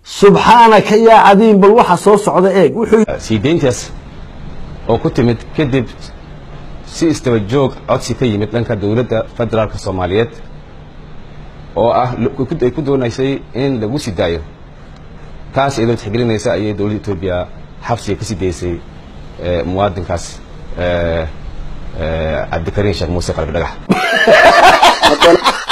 سبحانك يا عظيم بالوحى صوص عضائق سيدينتس oo ku timid kadib si istawajoog codsi ka yimid dhanka dawladda federaalka Soomaaliyeed oo ah ay ku doonaysay in lagu sidaayo taas iyadoo tixgelinaysa ayay dawladda Itoobiya xabsiga ka sideysay muwaadinkaas Cabdikariin Sheekh Muuse Qalbi Dhagax